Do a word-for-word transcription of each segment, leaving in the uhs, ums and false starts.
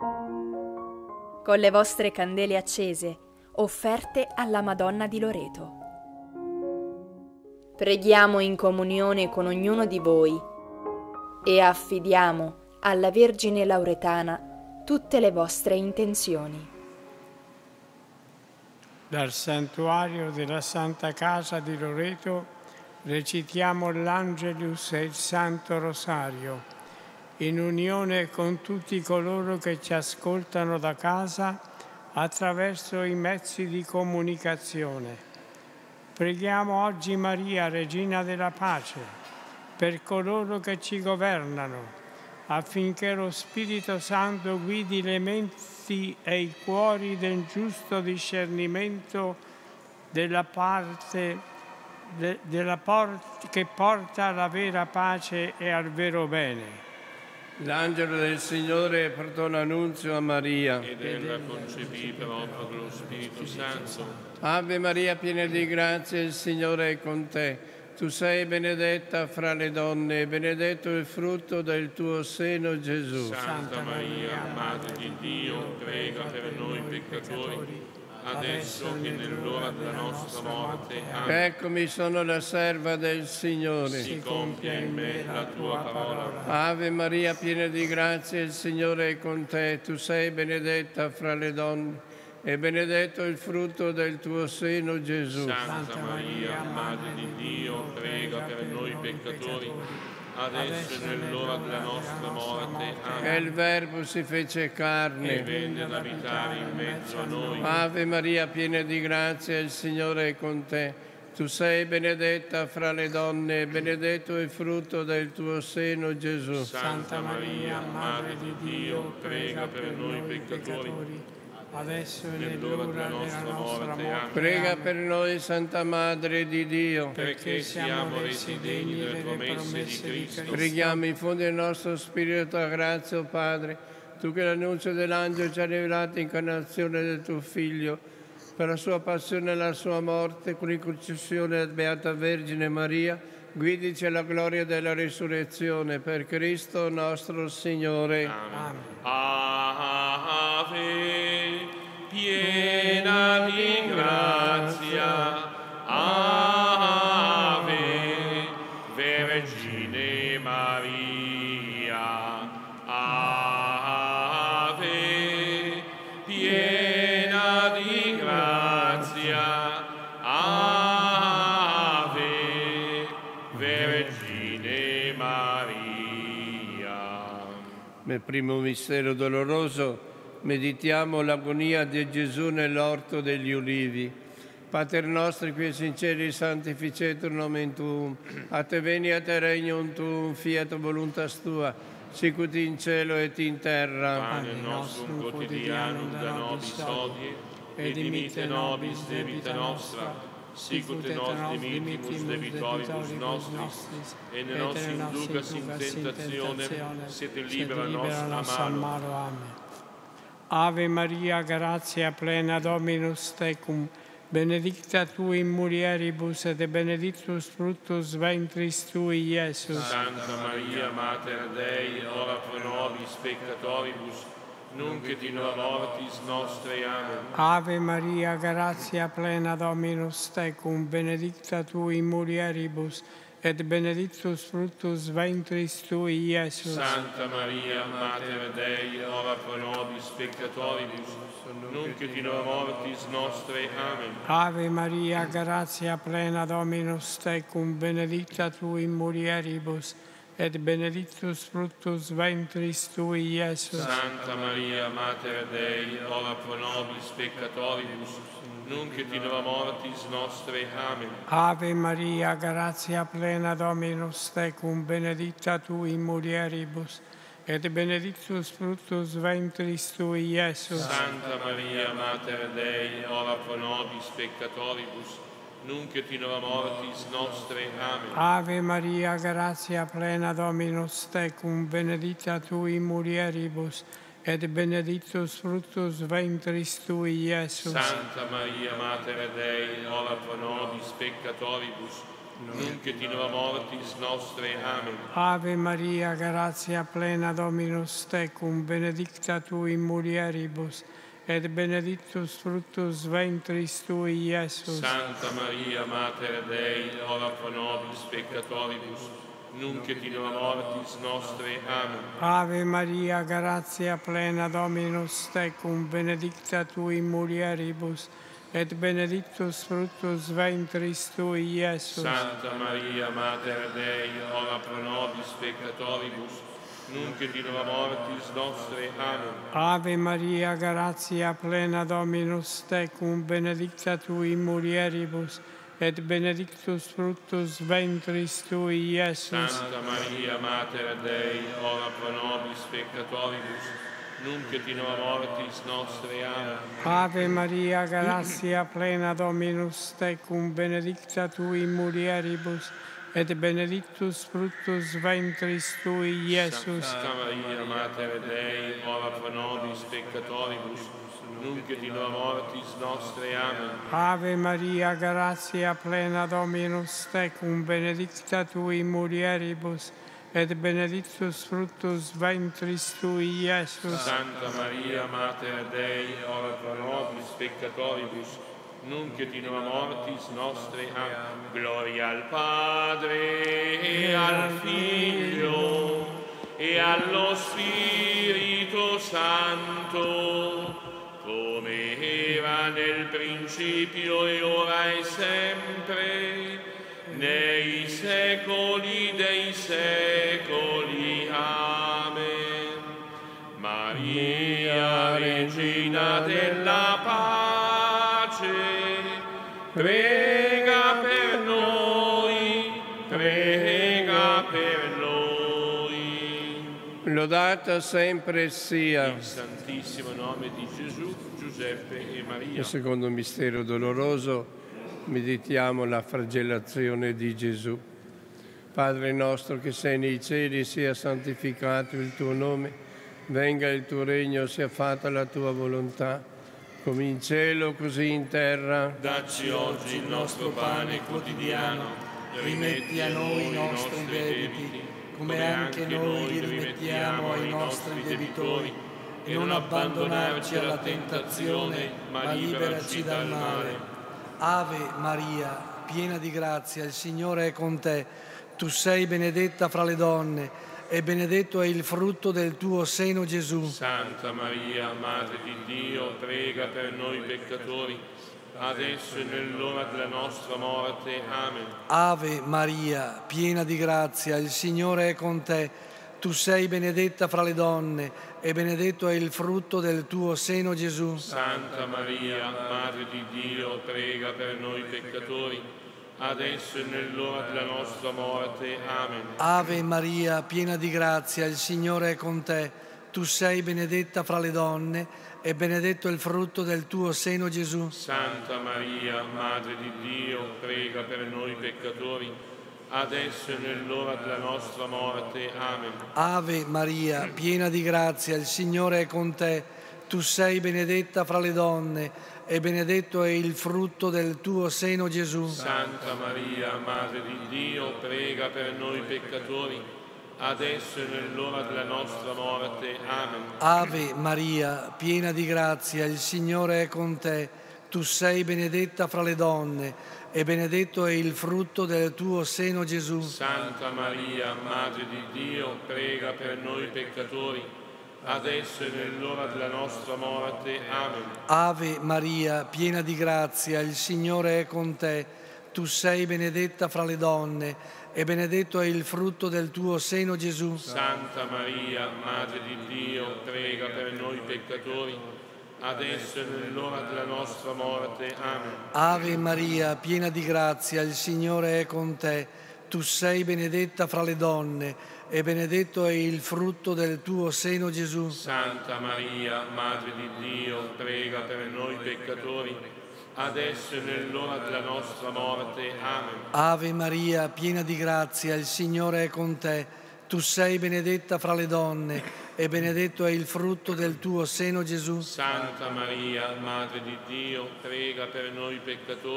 Con le vostre candele accese, offerte alla Madonna di Loreto. Preghiamo in comunione con ognuno di voi e affidiamo alla Vergine Lauretana tutte le vostre intenzioni. Dal santuario della Santa Casa di Loreto recitiamo l'Angelus e il Santo Rosario, in unione con tutti coloro che ci ascoltano da casa attraverso i mezzi di comunicazione. Preghiamo oggi Maria, Regina della Pace, per coloro che ci governano, affinché lo Spirito Santo guidi le menti e i cuori del giusto discernimento della parte de, della porta, che porta alla vera pace e al vero bene. L'angelo del Signore portò l'annunzio a Maria. Ed ella concepì per opera dello Spirito Santo. Ave Maria, piena di grazia, il Signore è con te. Tu sei benedetta fra le donne, e benedetto il frutto del tuo seno, Gesù. Santa Maria, Madre di Dio, prega per noi peccatori, adesso e nell'ora della nostra morte. Amen. Eccomi, sono la serva del Signore. Si compia in me la tua parola. Ave Maria, piena di grazia, il Signore è con te. Tu sei benedetta fra le donne, e benedetto il frutto del tuo seno, Gesù. Santa Maria, Madre di Dio, prega per noi peccatori, adesso e nell'ora della nostra morte. Amen. E il Verbo si fece carne e venne ad abitare in mezzo a noi. Ave Maria, piena di grazia, il Signore è con te. Tu sei benedetta fra le donne, e benedetto il frutto del tuo seno, Gesù. Santa Maria, Madre di Dio, prega per noi peccatori, adesso e nell'ora della nostra morte. Prega per noi, Santa Madre di Dio, perché siamo resi degni delle promesse di Cristo. Preghiamo, infondi nel nostro spirito la grazia, o Padre, tu che l'annunzio dell'angelo ci ha rivelato l'incarnazione del tuo Figlio, per la sua passione e la sua morte, con l'incrucifissione della Beata Vergine Maria, guidici alla gloria della risurrezione, per Cristo nostro Signore. Amen. Ave, piena di grazia, Ave, Vergine Maria, Ave, piena di grazia, Ave, Vergine Maria. Nel primo mistero doloroso meditiamo l'agonia di Gesù nell'orto degli ulivi. Pater nostro, qui in cielo, sanctificetur nomen tuum, a te veniat regnum tuum, fiat voluntas tua, sicut in cielo et in terra. Pane nostrum quotidianum da nobis hodie, et dimitte nobis debita nostra, sicut et nos dimittimus debitoribus nostris, et ne nos inducas in tentationem, sed libera nos a malo. Amen. Ave Maria, grazia plena, Dominus tecum, benedicta tu in mulieribus, et benedictus fructus ventris tui, Iesus. Santa Maria, Mater Dei, ora pro nobis peccatoribus, nunc et in hora mortis nostre. Amen. Ave Maria, grazia plena, Dominus tecum, benedicta tu in mulieribus, et benedictus fructus ventris tui, Iesus. Santa Maria, Mater Dei, ora pro nobis peccatoribus, nunc et in hora mortis nostre. Amen. Ave Maria, grazia plena, Dominus tecum, benedicta tu in mulieribus, et benedictus fructus ventris tui, Iesus. Santa Maria, Mater Dei, ora pro nobis peccatoribus, nunc et in hora mortis nostre. Amen. Ave Maria, grazia plena, Dominus tecum, benedicta tu in mulieribus, et benedictus fructus ventris tui, Iesus. Santa Maria, Mater Dei, ora pro nobis peccatoribus, nunc et in hora mortis nostre. Amen. Ave Maria, grazia plena, Dominus tecum, benedicta tu in mulieribus, et benedictus fructus ventris tui, Iesus. Santa Maria, Mater Dei, ora pro nobis peccatoribus, nunc et in hora mortis nostre. Amen. Ave Maria, grazia plena, Dominus tecum, benedicta tu in mulieribus, et benedictus fructus ventris tui, Iesus. Santa Maria, Mater Dei, ora pro nobis peccatoribus, nunc et in hora mortis nostre. Amen. Ave Maria, grazia plena, Dominus tecum, benedicta tu in mulieribus, et benedictus fructus ventris tui, Iesus. Santa Maria, Mater Dei, ora pro nobis peccatoribus, nunc et in hora mortis nostre. Amen. Ave Maria, grazia plena, Dominus tecum, benedicta tu in mulieribus, et benedictus fructus ventris tui, Iesus. Santa Maria, Mater Dei, ora pro nobis peccatoribus, nunc et in hora mortis nostre. Amen. Ave Maria, grazia plena, Dominus tecum, benedicta tu in mulieribus, et benedictus fructus ventris tui, Iesus. Santa Maria, Mater Dei, ora pro nobis peccatoribus, nunc et in hora mortis nostre. Amen. Ave Maria, grazia plena, Dominus tecum, benedicta tu in mulieribus, et benedictus fructus ventris tui, Iesus. Santa Maria, Mater Dei, ora pro nobis peccatoribus, nunc et in hora mortis nostre. Amen. Gloria al Padre e al Figlio e allo Spirito Santo, come era nel principio e ora e sempre, nei secoli dei secoli. Amen. Maria, Regina della pace, prega per noi, prega per noi. Lodato sempre sia Il Santissimo nome di Gesù, Giuseppe e Maria. il secondo mistero doloroso. Meditiamo la flagellazione di Gesù. Padre nostro che sei nei cieli, sia santificato il tuo nome, venga il tuo regno, sia fatta la tua volontà, come in cielo così in terra. Dacci oggi il nostro pane quotidiano, rimetti a noi i nostri debiti, come anche noi li rimettiamo ai nostri debitori, e non abbandonarci alla tentazione, ma liberaci dal male. Ave Maria, piena di grazia, il Signore è con te. Tu sei benedetta fra le donne e benedetto è il frutto del tuo seno, Gesù. Santa Maria, Madre di Dio, prega per noi peccatori, adesso e nell'ora della nostra morte. Amen. Ave Maria, piena di grazia, il Signore è con te. Tu sei benedetta fra le donne e benedetto è il frutto del tuo seno, Gesù. Santa Maria, Madre di Dio, prega per noi peccatori, adesso e nell'ora della nostra morte. Amen. Ave Maria, piena di grazia, il Signore è con te. Tu sei benedetta fra le donne e benedetto è il frutto del tuo seno, Gesù. Santa Maria, Madre di Dio, prega per noi peccatori, adesso e nell'ora della nostra morte. Amen. Ave Maria, piena di grazia, il Signore è con te. Tu sei benedetta fra le donne e benedetto è il frutto del tuo seno, Gesù. Santa Maria, Madre di Dio, prega per noi peccatori, adesso e nell'ora della nostra morte. Amen. Ave Maria, piena di grazia, il Signore è con te. Tu sei benedetta fra le donne e benedetto è il frutto del tuo seno, Gesù. Santa Maria, Madre di Dio, prega per noi peccatori, adesso e nell'ora della nostra morte. Amen. Ave Maria, piena di grazia, il Signore è con te. Tu sei benedetta fra le donne e benedetto è il frutto del tuo seno, Gesù. Santa Maria, Madre di Dio, prega per noi peccatori, adesso e nell'ora della nostra morte. Amen. Ave Maria, piena di grazia, il Signore è con te. Tu sei benedetta fra le donne e benedetto è il frutto del tuo seno, Gesù. Santa Maria, Madre di Dio, prega per noi peccatori, adesso e nell'ora della nostra morte. Amen. Ave Maria, piena di grazia, il Signore è con te. Tu sei benedetta fra le donne e benedetto è il frutto del tuo seno, Gesù. Santa Maria, Madre di Dio, prega per noi peccatori,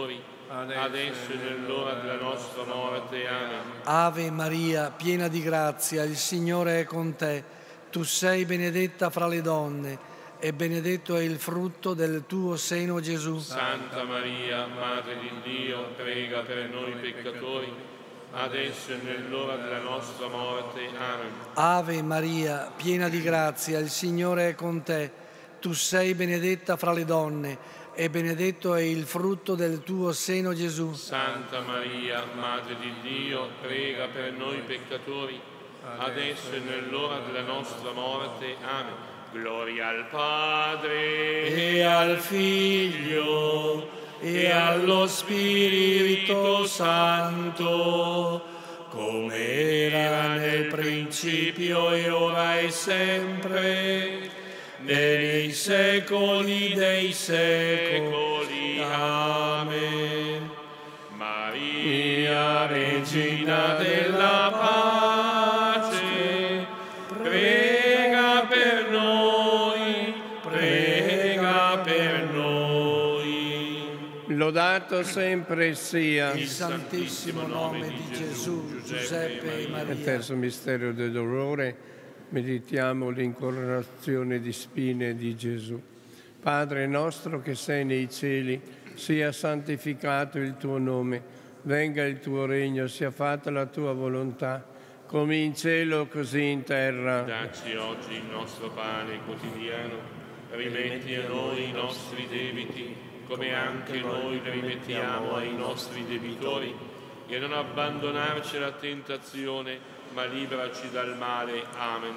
adesso e nell'ora della nostra morte. Amen. Ave Maria, piena di grazia, il Signore è con te. Tu sei benedetta fra le donne e benedetto è il frutto del tuo seno, Gesù. Santa Maria, Madre di Dio, prega per noi peccatori, adesso e nell'ora della nostra morte. Amen. Ave Maria, piena di grazia, il Signore è con te. Tu sei benedetta fra le donne e benedetto è il frutto del tuo seno, Gesù. Santa Maria, Madre di Dio, prega per noi peccatori, adesso e nell'ora della nostra morte. Amen. Gloria al Padre e al Figlio e allo Spirito Santo, come era nel principio e ora e sempre, nei secoli dei secoli. Amen. Maria, Regina della pace, prega per noi, prega per noi. Lodato sempre sia il santissimo nome di Gesù, Giuseppe e Maria. Nel terzo mistero del dolore meditiamo l'incoronazione di spine di Gesù. Padre nostro che sei nei cieli, sia santificato il tuo nome, venga il tuo regno, sia fatta la tua volontà, come in cielo così in terra. Dacci oggi il nostro pane quotidiano, rimetti a noi i nostri debiti, come anche noi rimettiamo ai nostri debitori, e non abbandonarci alla tentazione, ma liberaci dal male. Amen.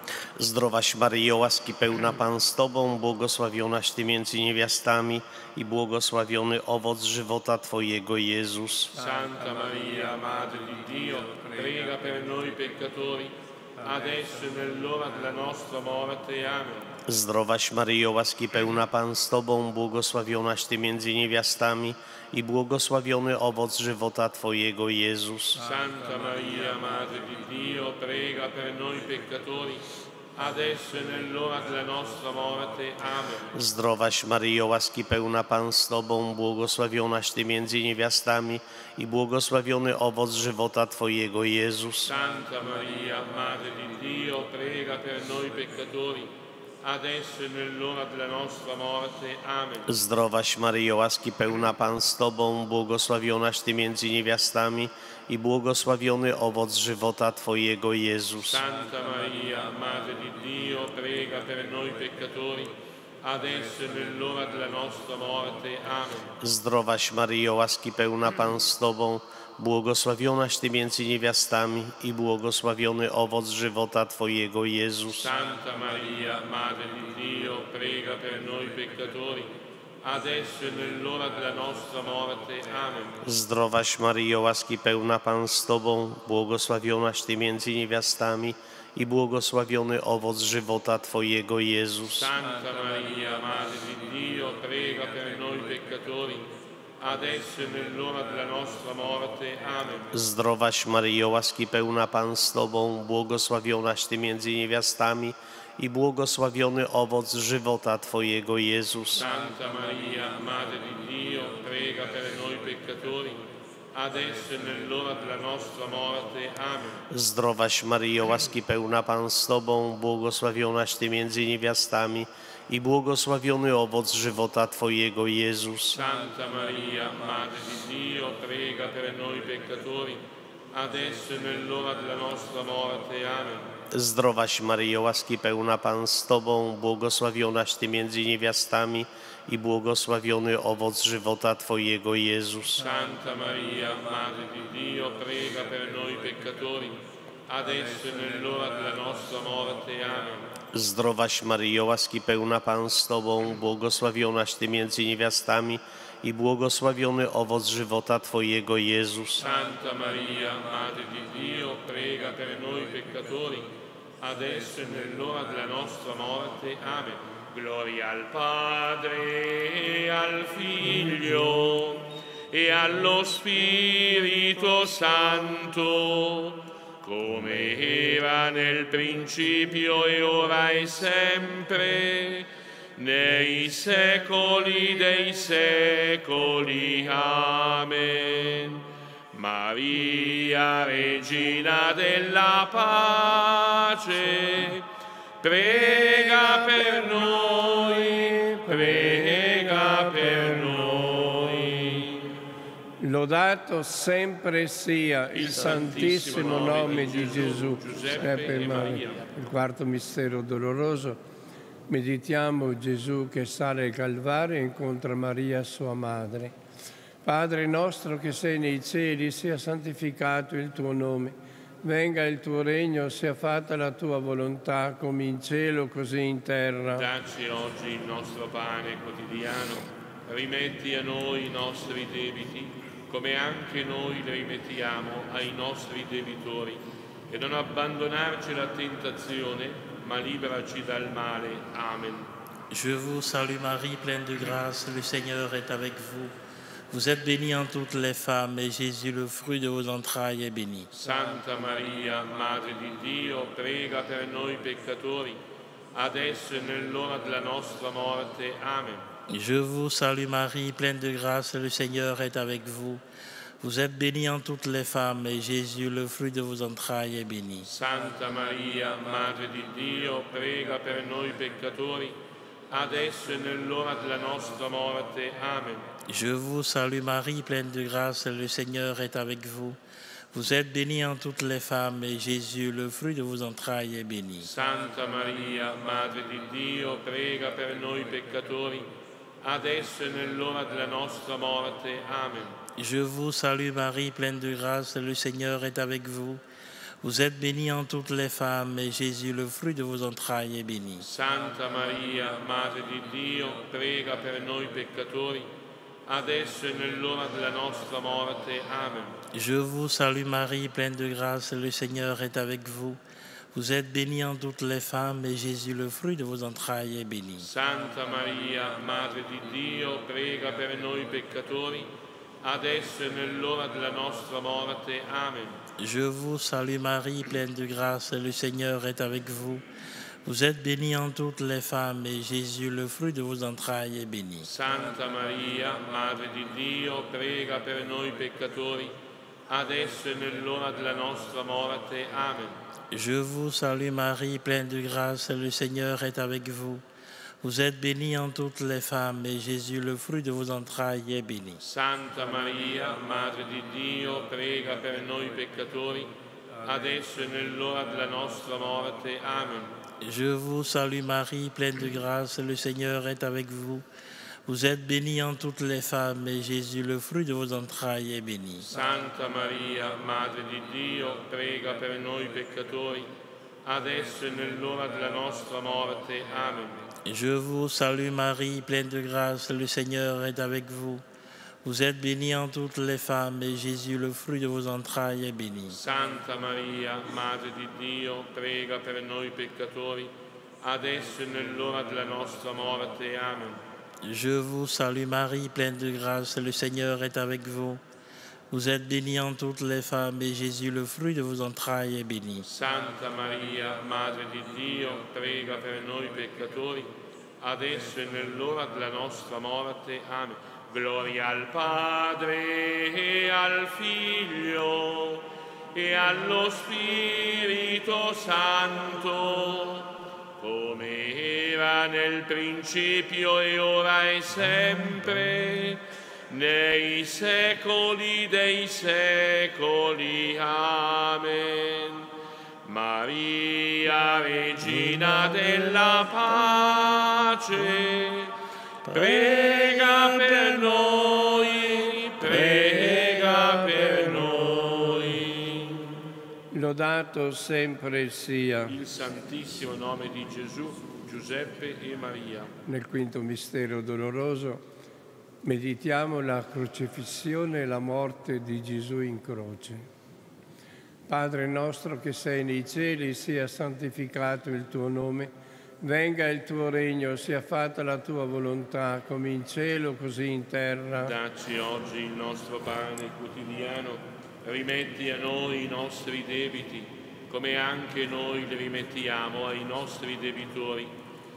Zdrowaś Maryjo, łaski pełna Pan z Tobą, błogosławionaś Ty między niewiastami i błogosławiony owoc żywota Twojego, Jezus. Santa Maria, Madre di Dio, prega per noi peccatori, adesso e nell'ora della nostra morte. Amen. Zdrowaś Maryjo, łaski pełna Pan z Tobą, błogosławionaś Ty między niewiastami i błogosławiony owoc żywota Twojego, Jezus. Santa Maria, Madre di Dio, prega per noi peccatori, adesso e nell'ora della nostra morte. Amen. Zdrowaś Maryjo, łaski pełna Pan z Tobą, błogosławionaś Ty między niewiastami i błogosławiony owoc żywota Twojego, Jezus. Santa Maria, Madre di Dio, prega per noi peccatori, adesso e nell'ora della nostra morte. Amen. Zdrowaś Maryjo, łaski pełna Pan z Tobą, błogosławionaś Ty między niewiastami i błogosławiony owoc żywota Twojego, Jezus. Santa Maria, Madre di Dio, prega per noi peccatori, adesso e nell'ora della nostra morte. Amen. Zdrowaś Maryjo, łaski pełna Pan z Tobą, błogosławionaś Ty między niewiastami i błogosławiony owoc żywota Twojego, Jezus. Santa Maria, Madre di Dio, prega per noi peccatori, adesso e nell'ora della nostra morte. Amen. Zdrowaś Maryjo, łaski pełna Pan z Tobą, błogosławionaś Ty między niewiastami i błogosławiony owoc żywota Twojego, Jezus. Santa Maria, Madre di Dio, prega per noi peccatori, adesso e nell'ora della nostra morte. Amen. Zdrowaś Maryjo, łaski pełna Pan z Tobą, błogosławionaś Ty między niewiastami i błogosławiony owoc żywota Twojego, Jezus. Santa Maria, Madre di Dio, prega per noi peccatori, adesso e nell'ora della nostra morte. Amen. Zdrowaś Maryjo, łaski pełna Pan z Tobą, błogosławionaś Ty między niewiastami i błogosławiony owoc żywota Twojego, Jezus. Santa Maria, Madre di Dio, prega per noi peccatori, adesso e nell'ora della nostra morte. Amen. Zdrowaś Maryjo, łaski pełna Pan z Tobą, błogosławionaś Ty między niewiastami i błogosławiony owoc żywota Twojego, Jezus. Santa Maria, Madre di Dio, prega per noi peccatori, adesso e nell'ora della nostra morte. Amen. Zdrowaś Maryjo, łaski pełna Pan z Tobą, błogosławionaś Ty między niewiastami i błogosławiony owoc żywota Twojego, Jezus. Santa Maria, Madre di Dio, prega per noi peccatori, adesso e nell'ora della nostra morte. Amen. Gloria al Padre e al Figlio e allo Spirito Santo, come era nel principio e ora e sempre, nei secoli dei secoli. Amen. Maria, Regina della pace, prega per noi, prega per noi. Lodato sempre sia il santissimo nome di Gesù, Giuseppe e Maria. Il quarto mistero doloroso, meditiamo Gesù che sale al Calvario e incontra Maria sua madre. Padre nostro che sei nei cieli, sia santificato il tuo nome. Venga il tuo regno, sia fatta la tua volontà, come in cielo così in terra. Dacci oggi il nostro pane quotidiano, rimetti a noi i nostri debiti, come anche noi li rimettiamo ai nostri debitori, e non abbandonarci alla tentazione, ma liberaci dal male. Amen. Je vous salue Marie, pleine de grâce, le Seigneur est avec vous. Vous êtes bénie en toutes les femmes, et Jésus, le fruit de vos entrailles, est béni. Santa Maria, Madre di Dio, prega per noi peccatori, adesso e nell'ora della nostra morte. Amen. Je vous salue Marie, pleine de grâce, le Seigneur est avec vous. Vous êtes bénie en toutes les femmes, et Jésus, le fruit de vos entrailles, est béni. Santa Maria, Madre di Dio, prega per noi peccatori, adesso e nell'ora della nostra morte. Amen. Je vous salue Marie, pleine de grâce, le Seigneur est avec vous. Vous êtes bénie en toutes les femmes, et Jésus, le fruit de vos entrailles, est béni. Santa Maria, Madre di Dio, prega per noi peccatori, adesso e nell'ora della nostra morte. Amen. Je vous salue Marie, pleine de grâce, le Seigneur est avec vous. Vous êtes bénie en toutes les femmes, et Jésus, le fruit de vos entrailles, est béni. Santa Maria, Madre di Dio, prega per noi peccatori, adesso e nell'ora della nostra morte. Amen. Je vous salue Marie, pleine de grâce, le Seigneur est avec vous. Vous êtes bénie en toutes les femmes, et Jésus, le fruit de vos entrailles, est béni. Santa Maria, Madre di Dio, prega per noi peccatori, adesso e nell'ora della nostra morte. Amen. Je vous salue Marie, pleine de grâce, le Seigneur est avec vous. Vous êtes bénie en toutes les femmes, et Jésus, le fruit de vos entrailles, est béni. Santa Maria, Madre di Dio, prega per noi peccatori, adesso e nell'ora della nostra morte. Amen. Je vous salue Marie, pleine de grâce, le Seigneur est avec vous. Vous êtes bénie en toutes les femmes, et Jésus, le fruit de vos entrailles, est béni. Santa Maria, Madre di Dio, prega per noi peccatori, adesso e nell'ora della nostra morte. Amen. Je vous salue Marie, pleine de grâce, le Seigneur est avec vous. Vous êtes bénie en toutes les femmes, et Jésus, le fruit de vos entrailles, est béni. Santa Maria, Madre di Dio, prega per noi peccatori, adesso e nell'ora della nostra morte. Amen. Je vous salue Marie, pleine de grâce, le Seigneur est avec vous. Vous êtes bénie en toutes les femmes, et Jésus, le fruit de vos entrailles, est béni. Santa Maria, Madre di Dio, prega per noi peccatori, adesso e nell'ora della nostra morte. Amen. Je vous salue Marie, pleine de grâce, le Seigneur est avec vous. Vous êtes bénie en toutes les femmes, et Jésus, le fruit de vos entrailles, est béni. Santa Maria, Madre di Dio, prega per noi peccatori, adesso e nell'ora della nostra morte. Amen. Gloria al Padre e al Figlio e allo Spirito Santo, come era nel principio e ora e sempre, nei secoli dei secoli. Amen. Maria, Regina della pace, prega per noi, prega per noi. Lodato sempre sia il santissimo nome di Gesù, Giuseppe e Maria. Nel quinto mistero doloroso meditiamo la crocifissione e la morte di Gesù in croce. Padre nostro che sei nei cieli, sia santificato il tuo nome, venga il tuo regno, sia fatta la tua volontà, come in cielo così in terra. Dacci oggi il nostro pane quotidiano, rimetti a noi i nostri debiti, come anche noi li rimettiamo ai nostri debitori,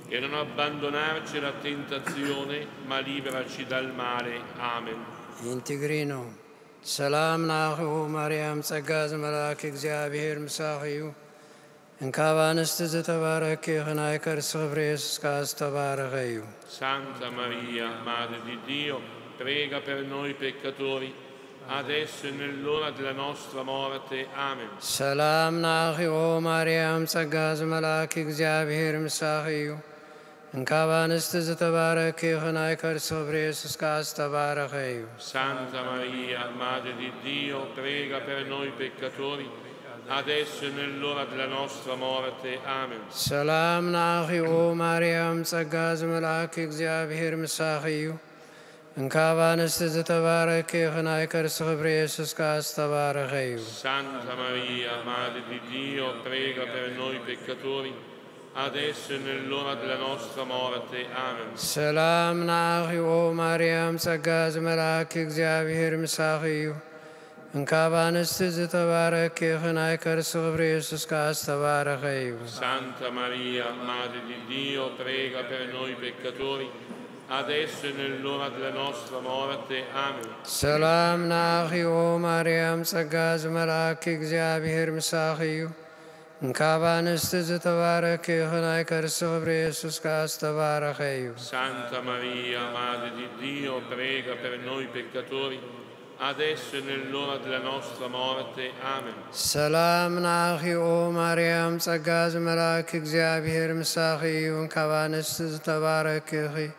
e non abbandonarci alla tentazione, ma liberaci dal male. Amen. Integrino, salam nahu Mariam sagaz malak እግዚአብሔር ምሳኺዩ እንካባንስት ዝተባረኪ ኸናይከር ስኽብሬስ ካስ ተባረኸዩ። Santa Maria, Madre di Dio, prega per noi peccatori, adesso e nell'ora della nostra morte. Amen. ሰላም ናኺኦ ማርያም ጸጋዝ መልአክ እግዚአብሔር ምሳኺዩ እንካባንስት ዝተባረኪ ኸናይከር ስኽብሬስ ካስ ተባረኸዩ። Santa Maria, Madre di Dio, prega per noi peccatori, adesso e nell'ora della nostra morte. Amen. ሰላም ናኺኦ ማርያም ጸጋዝ መልአክ እግዚአብሔር ምሳኺዩ እንካባንስት ዝተባረኪ ኸናይከር ስኽብሬስ ካስ ተባረኸዩ። Santa Maria, Madre di Dio, prega per noi peccatori, adesso e nell'ora della nostra morte. Amen. ሰላም ናኺኦ ማርያም ጸጋዝ መልአክ እግዚአብሔር ምሳኺዩ እንካባንስት ዝተባረኪ ኸናይከር ስኽብሬስ ካስ ተባረኸዩ። Santa Maria, Madre di Dio, prega per noi peccatori, adesso e nell'ora della nostra morte. Amen. ሰላም ናኺኦ ማርያም ጸጋዝ መልአክ እግዚአብሔር ምሳኺዩ እንካባንስት ዝተባረኪ ኸናይከር ስኽብሬስ ካስ ተባረኸዩ። Santa Maria, Madre di Dio, prega per noi peccatori, adesso e nell'ora della nostra morte. Amen. ሰላም ናኺኦ ማርያም ጸጋዝ መልአክ እግዚአብሔር ምሳኺዩ እንካባንስት ዝተባረኪ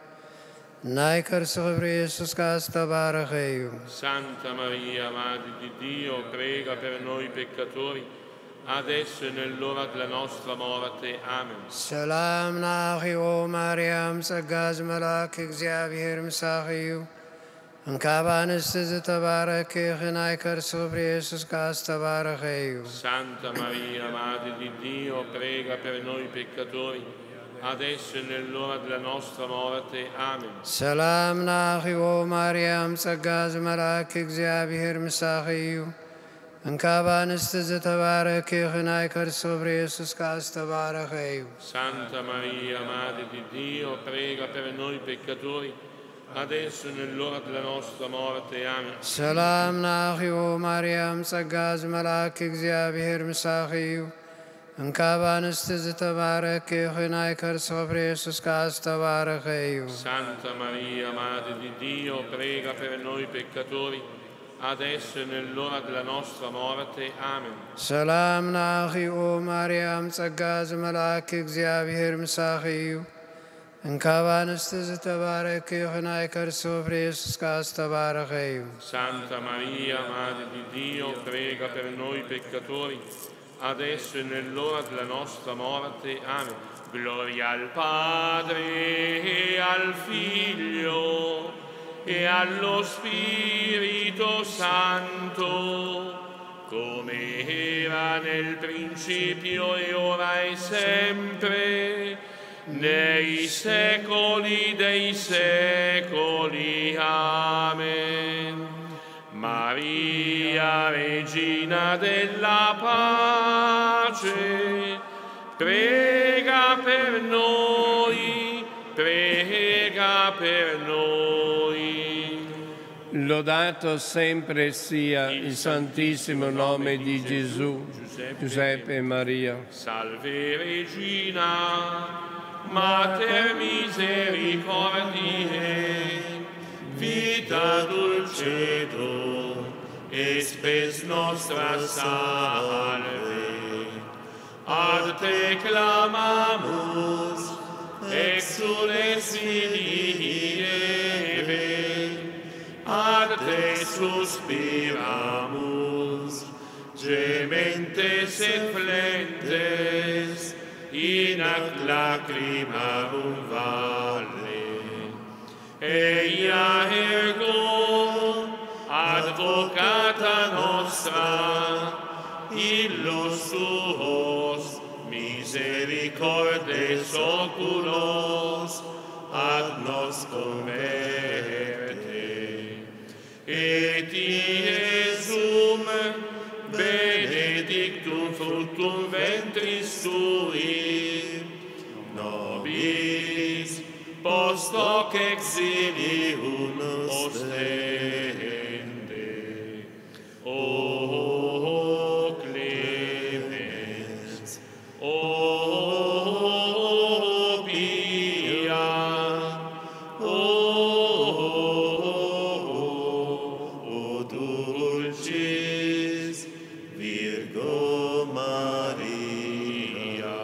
ናይከር ስኽብሬስ ካስ ተባረኸዩ። Santa Maria, Madre di Dio, prega per noi peccatori, adesso e nell'ora della nostra morte. Amen. ሰላም ናኺኦ ማርያም ጸጋዝ መልአክ እግዚአብሔር ምሳኺዩ እንካባንስት ዝተባረኪ ኸናይከር ስኽብሬስ ካስ ተባረኸዩ። Santa Maria, Madre di Dio, prega per noi peccatori, adesso e nell'ora della nostra morte. Amen. ሰላም ናኺኦ ማርያም ጸጋዝ መልአክ እግዚአብሔር ምሳኺዩ እንካባንስት ዝተባረኪ ኸናይከር ስኽብሬስ ካስ ተባረኸዩ። Santa Maria, Madre di Dio, prega per noi peccatori, adesso e nell'ora della nostra morte. Amen. ሰላም ናኺኦ ማርያም ጸጋዝ መልአክ እግዚአብሔር ምሳኺዩ እንካባንስት ዝተባረኪ ኸናይከር ስኽብሬስ ካስ ተባረኸዩ። Santa Maria, Madre di Dio, prega per noi peccatori, adesso e nell'ora della nostra morte. Amen. ሰላም ናኺኦ ማርያም ጸጋዝ መልአክ እግዚአብሔር ምሳኺዩ እንካባንስት ዝተባረኪ ኸናይከር ስኽብሬስ ካስ ተባረኸዩ። Santa Maria, Madre di Dio, prega per noi peccatori, adesso e nell'ora della nostra morte. Amen. Gloria al Padre e al Figlio e allo Spirito Santo, come era nel principio e ora e sempre, nei secoli dei secoli. Amen. Maria, Regina della pace, prega per noi, prega per noi. Lodato sempre sia il santissimo nome di Gesù, Giuseppe e Maria. Salve Regina, Mater misericordiae, vita dulcedo, et spes nostra salve. Ad te clamamus, exules viniere, ad te suspiramus, gementes et flentes, in ac lacrimarum valle. Eia ergo, advocata nostra, illus tuos, misericordes oculos, ad nos converte. Et Iesum, benedictum fructum ventris tui, nobis post hoc exilium ostende. O clemens, o pia, o dulcis Virgo Maria.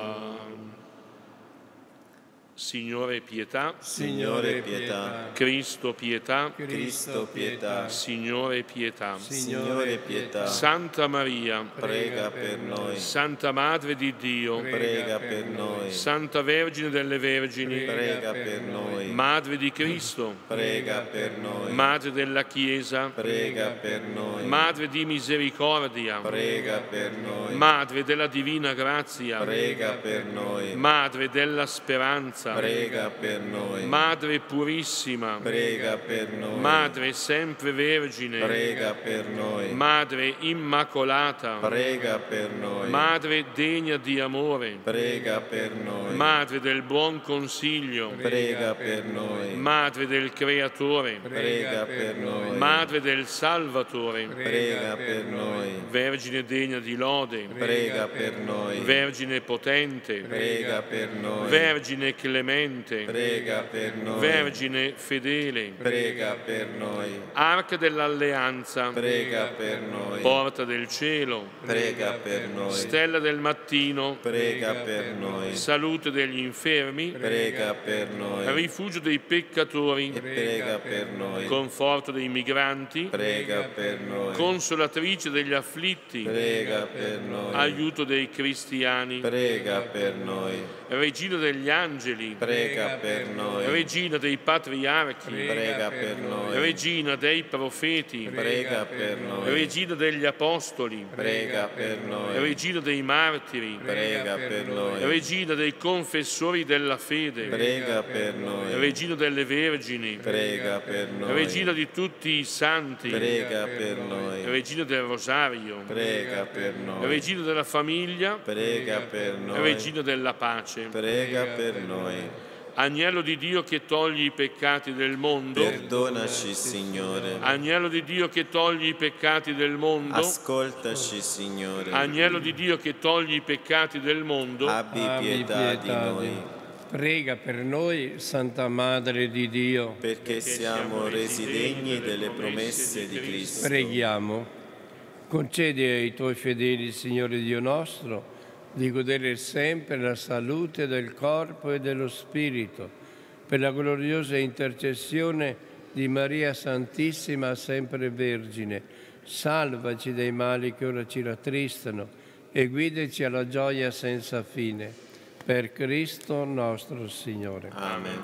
Signore pietà, Signore pietà, Cristo pietà, Cristo pietà, Signore pietà. Signore pietà, Santa Maria, prega per noi, Santa Madre di Dio, prega per noi, Santa Vergine delle Vergini, prega per noi, Madre di Cristo, prega per noi, Madre della Chiesa, prega per noi, Madre di misericordia, prega per noi, Madre della divina grazia, prega per noi, Madre della speranza, prega per noi, Madre purissima, prega per noi, Madre sempre Vergine, prega per noi, Madre immacolata, prega per noi, Madre degna di amore, prega per noi, Madre del buon consiglio, prega per noi, Madre del Creatore, prega per noi, Madre del Salvatore, prega per noi, Vergine degna di lode, prega per noi, Vergine potente, prega per noi, Vergine clemente, prega per noi, Vergine fedele, prega per noi, Arca dell'Alleanza, prega per noi, Porta del cielo, prega per noi, Stella del mattino, prega per noi, Salute degli infermi, prega per noi, Rifugio dei peccatori, e prega per noi, Conforto dei migranti, prega per noi, Consolatrice degli afflitti, prega per noi, Aiuto dei cristiani, prega per noi, Regina degli angeli, prega per noi, Regina dei patriarchi, prega per noi, Regina dei profeti, prega per noi, Regina degli apostoli, prega per noi, Regina dei martiri, prega per noi, Regina dei confessori della fede, prega per noi, Regina delle vergini, prega per noi, Regina di tutti i santi, prega per noi, Regina del rosario, prega per noi, Regina della famiglia, prega per noi, Regina della pace. prega per noi. Agnello di Dio che togli i peccati del mondo, Perdonaci, Signore. Agnello di Dio che togli i peccati del mondo, Ascoltaci, Signore. Agnello di Dio che togli i peccati del mondo, Abbi pietà di noi, Prega per noi, Santa Madre di Dio. perché siamo resi degni delle promesse di Cristo. Preghiamo. Concedi ai Tuoi fedeli, Signore Dio nostro, di godere sempre la salute del corpo e dello spirito, per la gloriosa intercessione di Maria Santissima, sempre Vergine. Salvaci dai mali che ora ci rattristano e guidaci alla gioia senza fine. Per Cristo nostro Signore. Amen.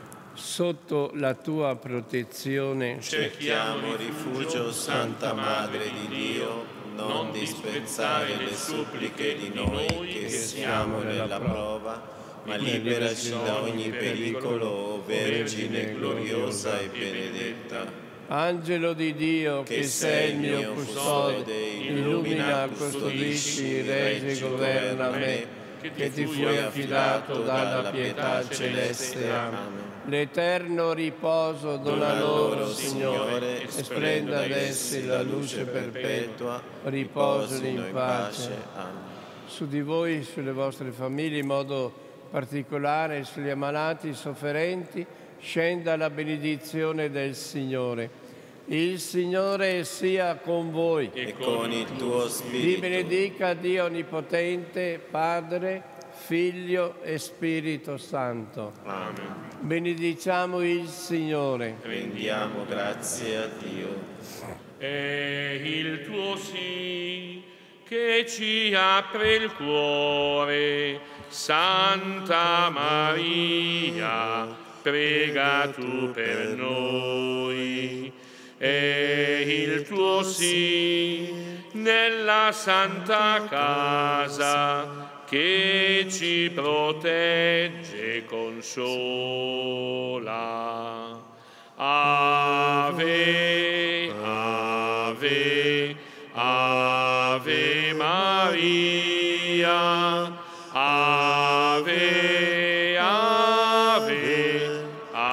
Sotto la Tua protezione Cerchiamo rifugio, Santa Madre di Dio, non disprezzare le suppliche di noi che siamo nella prova, ma liberaci da ogni pericolo, o Vergine gloriosa e benedetta. Angelo di Dio, che sei il mio custode, illumina, custodisci, regge e governa me, che ti fui affidato dalla pietà celeste. Amen. L'eterno riposo dona loro, Signore, e splenda ad essi la luce perpetua. Riposino in pace. Amen. Su di voi, sulle vostre famiglie, in modo particolare sugli ammalati, sofferenti, scenda la benedizione del Signore. Il Signore sia con voi. E con il tuo Vi spirito. benedica Dio Onnipotente, Padre, Figlio e Spirito Santo. Amen. Benediciamo il Signore. Rendiamo grazie a Dio. è il tuo sì che ci apre il cuore, Santa Maria, prega tu per noi. È il tuo sì nella santa casa che ci protegge e consola. Ave, ave, ave Maria, ave, ave,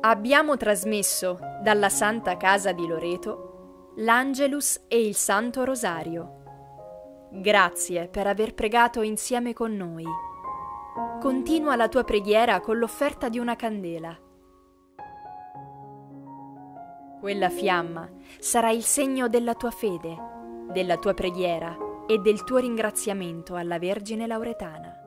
Abbiamo trasmesso dalla Santa Casa di Loreto l'Angelus e il Santo Rosario. Grazie per aver pregato insieme con noi. Continua la tua preghiera con l'offerta di una candela. Quella fiamma sarà il segno della tua fede, della tua preghiera e del tuo ringraziamento alla Vergine Lauretana.